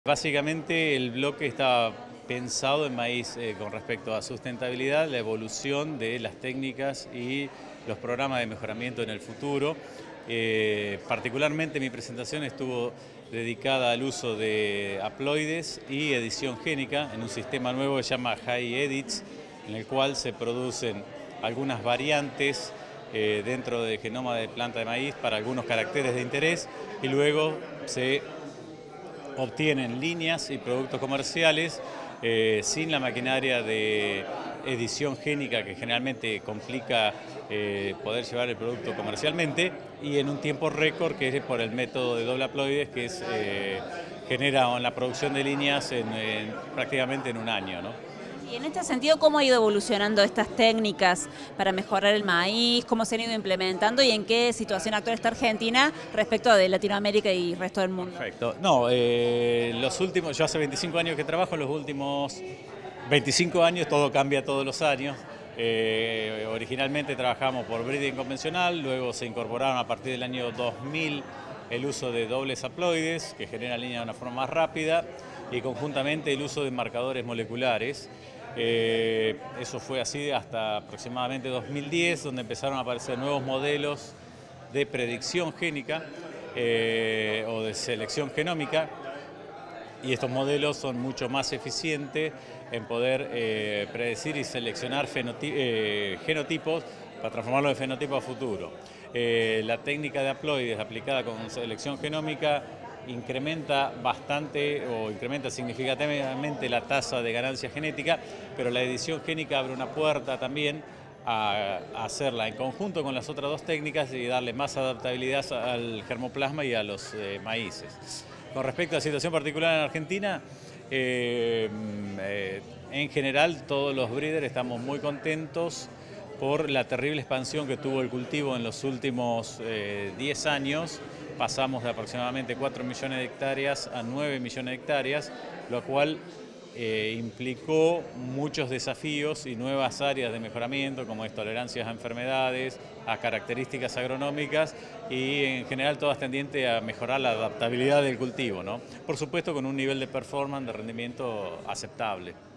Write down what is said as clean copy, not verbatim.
Básicamente el bloque está pensado en maíz con respecto a sustentabilidad, la evolución de las técnicas y los programas de mejoramiento en el futuro. Particularmente mi presentación estuvo dedicada al uso de haploides y edición génica en un sistema nuevo que se llama HyEdits, en el cual se producen algunas variantes dentro del genoma de planta de maíz para algunos caracteres de interés y luego se obtienen líneas y productos comerciales sin la maquinaria de edición génica que generalmente complica poder llevar el producto comercialmente, y en un tiempo récord, que es por el método de doble haploides, que genera la producción de líneas prácticamente en un año, ¿no? Y en este sentido, ¿cómo ha ido evolucionando estas técnicas para mejorar el maíz? ¿Cómo se han ido implementando y en qué situación actual está Argentina respecto de Latinoamérica y el resto del mundo? Perfecto. No, yo hace 25 años que trabajo, en los últimos 25 años todo cambia todos los años. Originalmente trabajamos por breeding convencional, luego se incorporaron a partir del año 2000 el uso de dobles haploides, que generan líneas de una forma más rápida, y conjuntamente el uso de marcadores moleculares. Eso fue así hasta aproximadamente 2010, donde empezaron a aparecer nuevos modelos de predicción génica o de selección genómica, y estos modelos son mucho más eficientes en poder predecir y seleccionar genotipos para transformarlos en fenotipos a futuro. La técnica de haploides aplicada con selección genómica incrementa bastante o incrementa significativamente la tasa de ganancia genética, pero la edición génica abre una puerta también a hacerla en conjunto con las otras dos técnicas y darle más adaptabilidad al germoplasma y a los maíces. Con respecto a la situación particular en Argentina, en general todos los breeders estamos muy contentos por la terrible expansión que tuvo el cultivo en los últimos 10 años. Pasamos de aproximadamente 4 millones de hectáreas a 9 millones de hectáreas, lo cual implicó muchos desafíos y nuevas áreas de mejoramiento, como es tolerancias a enfermedades, a características agronómicas, y en general todas tendientes a mejorar la adaptabilidad del cultivo, ¿no? Por supuesto con un nivel de performance, de rendimiento aceptable.